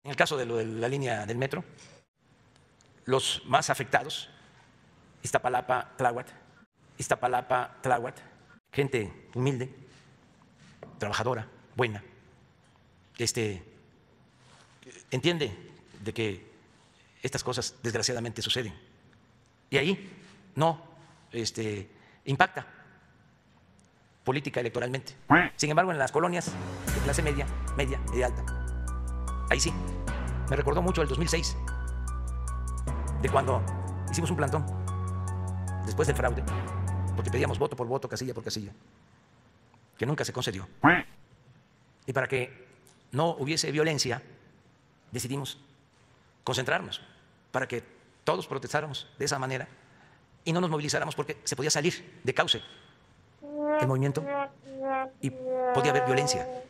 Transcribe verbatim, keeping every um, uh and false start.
En el caso de lo de la línea del metro, los más afectados, Iztapalapa, Tláhuac, Iztapalapa, Tláhuac, gente humilde, trabajadora, buena, este, entiende de que estas cosas desgraciadamente suceden. Y ahí no este, impacta política electoralmente. Sin embargo, en las colonias de clase media, media y alta, ahí sí. Me recordó mucho el dos mil seis, de cuando hicimos un plantón después del fraude, porque pedíamos voto por voto, casilla por casilla, que nunca se concedió. Y para que no hubiese violencia, decidimos concentrarnos, para que todos protestáramos de esa manera y no nos movilizáramos porque se podía salir de cauce el movimiento y podía haber violencia.